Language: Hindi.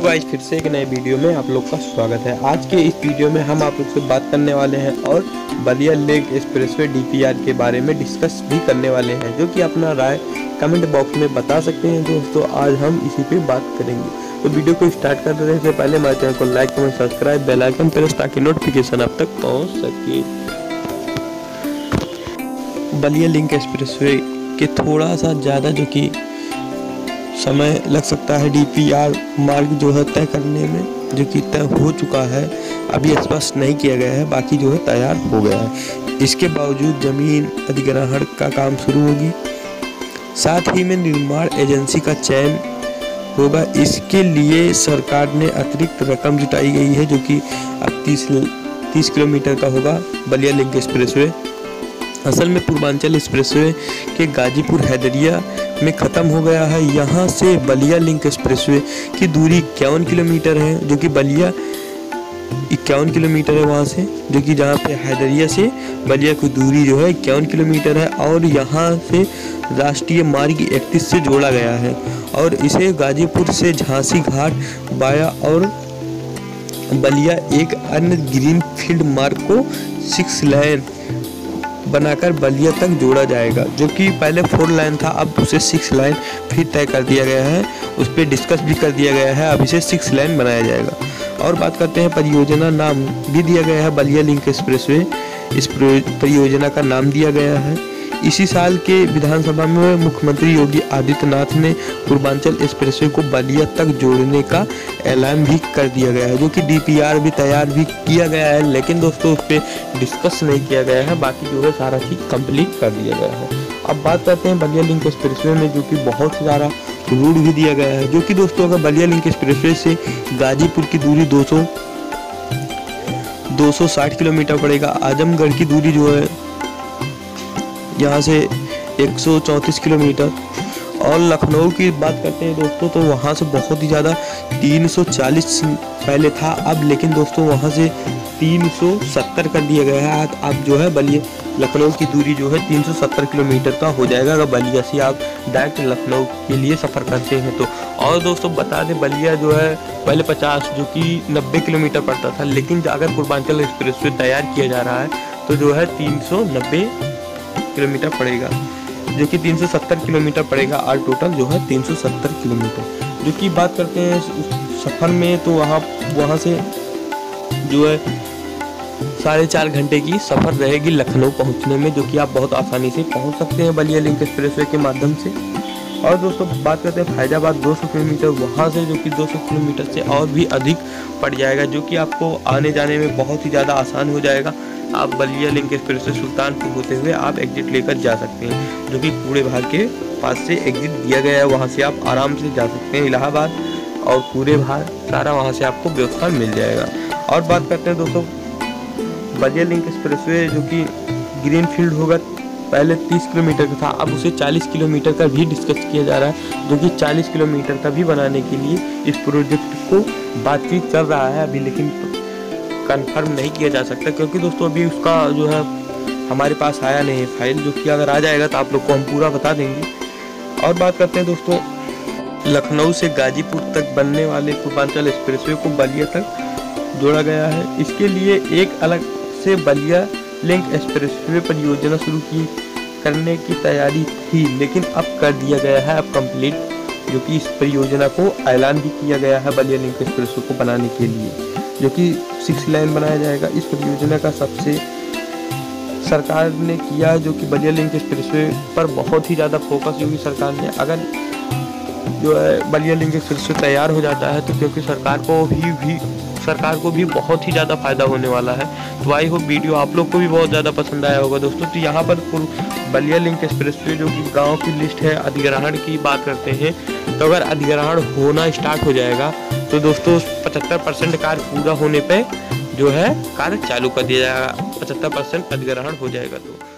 गाइस, फिर से एक नए वीडियो में आप लोग का स्वागत है। आज के इस वीडियो में हम आप लोग से बात करने वाले हैं और बलिया लिंक एक्सप्रेसवे डीपीआर के बारे में डिस्कस भी करने वाले हैं, जो कि अपना राय कमेंट बॉक्स में बता सकते हैं दोस्तों। आज हम इसी पे बात करेंगे। तो वीडियो को स्टार्ट करने से पहले हमारे चैनल को like comment subscribe bell icon press ताकि नोटिफिकेशन आप तक पहुँच सके। बलिया लिंक एक्सप्रेसवे के थोड़ा सा ज़्यादा जो कि समय लग सकता है डीपीआर मार्ग जो है तय करने में, जो कि तय हो चुका है, अभी स्पष्ट नहीं किया गया है, बाकी जो है तैयार हो गया है। इसके बावजूद जमीन अधिग्रहण का काम शुरू होगी, साथ ही में निर्माण एजेंसी का चयन होगा। इसके लिए सरकार ने अतिरिक्त रकम जुटाई गई है, जो कि अब 30 किलोमीटर का होगा बलिया लिंक एक्सप्रेसवे। असल में पूर्वांचल एक्सप्रेसवे के गाजीपुर हैदरिया में ख़त्म हो गया है। यहाँ से बलिया लिंक एक्सप्रेसवे की दूरी 51 किलोमीटर है, जो कि बलिया 51 किलोमीटर है वहाँ से, जो कि जहाँ पे हैदरिया से बलिया की दूरी जो है 51 किलोमीटर है। और यहाँ से राष्ट्रीय मार्ग 31 से जोड़ा गया है और इसे गाजीपुर से झांसी घाट वाया और बलिया एक अन्य ग्रीन फील्ड मार्ग को 6 लाइन बनाकर बलिया तक जोड़ा जाएगा, जो कि पहले 4 लाइन था, अब उसे 6 लाइन फिर तय कर दिया गया है। उस पर डिस्कस भी कर दिया गया है, अब इसे 6 लाइन बनाया जाएगा। और बात करते हैं परियोजना नाम भी दिया गया है बलिया लिंक एक्सप्रेसवे। इस परियोजना का नाम दिया गया है। इसी साल के विधानसभा में मुख्यमंत्री योगी आदित्यनाथ ने पूर्वांचल एक्सप्रेसवे को बलिया तक जोड़ने का ऐलान भी कर दिया गया है, जो कि डीपीआर भी तैयार भी किया गया है, लेकिन दोस्तों उस पर डिस्कस नहीं किया गया है। बाकी जो है सारा चीज़ कंप्लीट कर दिया गया है। अब बात करते हैं बलिया लिंक एक्सप्रेसवे में, जो कि बहुत सारा रूट भी दिया गया है, जो कि दोस्तों अगर बलिया लिंक एक्सप्रेसवे से गाजीपुर की दूरी 260 किलोमीटर पड़ेगा। आजमगढ़ की दूरी जो है यहाँ से 134 किलोमीटर। और लखनऊ की बात करते हैं दोस्तों, तो वहाँ से बहुत ही ज़्यादा 340 पहले था, अब लेकिन दोस्तों वहाँ से 370 कर दिया गया है। अब जो है बलिया लखनऊ की दूरी जो है 370 किलोमीटर का हो जाएगा, अगर बलिया से आप डायरेक्ट लखनऊ के लिए सफ़र करते हैं तो। और दोस्तों बता दें, बलिया जो है पहले 50 जो कि 90 किलोमीटर पड़ता था, लेकिन अगर पूर्वांचल एक्सप्रेसवे तैयार किया जा रहा है तो जो है 390 किलोमीटर पड़ेगा, जो कि 370 किलोमीटर पड़ेगा। और टोटल जो है 370 किलोमीटर। जो कि बात करते हैं सफ़र में, तो वहाँ से जो है 4.5 घंटे की सफ़र रहेगी लखनऊ पहुँचने में, जो कि आप बहुत आसानी से पहुँच सकते हैं बलिया लिंक एक्सप्रेसवे के माध्यम से। और दोस्तों बात करते हैं फैजाबाद 200 किलोमीटर, वहाँ से जो कि 200 किलोमीटर से और भी अधिक पड़ जाएगा, जो कि आपको आने जाने में बहुत ही ज़्यादा आसान हो जाएगा। आप बलिया लिंक एक्सप्रेस से सुल्तानपुर होते हुए आप एग्जिट लेकर जा सकते हैं, जो कि कूड़े भार के पास से एग्जिट दिया गया है, वहाँ से आप आराम से जा सकते हैं इलाहाबाद। और कूड़े भार सारा वहाँ से आपको व्यवस्था मिल जाएगा। और बात करते हैं दोस्तों बलिया लिंक एक्सप्रेसवे, जो कि ग्रीन फील्ड होगा, पहले 30 किलोमीटर का था, अब उसे 40 किलोमीटर का भी डिस्कस किया जा रहा है, जो कि 40 किलोमीटर का भी बनाने के लिए इस प्रोजेक्ट को बातचीत चल रहा है अभी, लेकिन कंफर्म नहीं किया जा सकता, क्योंकि दोस्तों अभी उसका जो है हमारे पास आया नहीं है फाइल, जो कि अगर आ जाएगा तो आप लोग को हम पूरा बता देंगे। और बात करते हैं दोस्तों लखनऊ से गाजीपुर तक बनने वाले पूर्वांचल एक्सप्रेसवे को बलिया तक जोड़ा गया है। इसके लिए एक अलग से बलिया लिंक एक्सप्रेसवे परियोजना शुरू करने की तैयारी थी, लेकिन अब कर दिया गया है, अब कंप्लीट, जो कि इस परियोजना को ऐलान भी किया गया है बलिया लिंक एक्सप्रेसवे को बनाने के लिए, जो कि 6 लाइन बनाया जाएगा। इस परियोजना का सबसे सरकार ने किया, जो कि बलिया लिंक एक्सप्रेसवे पर बहुत ही ज़्यादा फोकस योगी सरकार ने। अगर जो है बलिया लिंक एक्सप्रेसवे तैयार हो जाता है तो क्योंकि सरकार को भी बहुत ही ज़्यादा फायदा होने वाला है। तो आई होप वीडियो आप लोग को भी बहुत ज़्यादा पसंद आया होगा दोस्तों। तो यहाँ पर बलिया लिंक एक्सप्रेसवे जो कि गाँव की लिस्ट है, अधिग्रहण की बात करते हैं, तो अगर अधिग्रहण होना स्टार्ट हो जाएगा तो दोस्तों 75% कार्य पूरा होने पे जो है कार्य चालू कर दिया जाएगा, 75% अधिग्रहण हो जाएगा तो।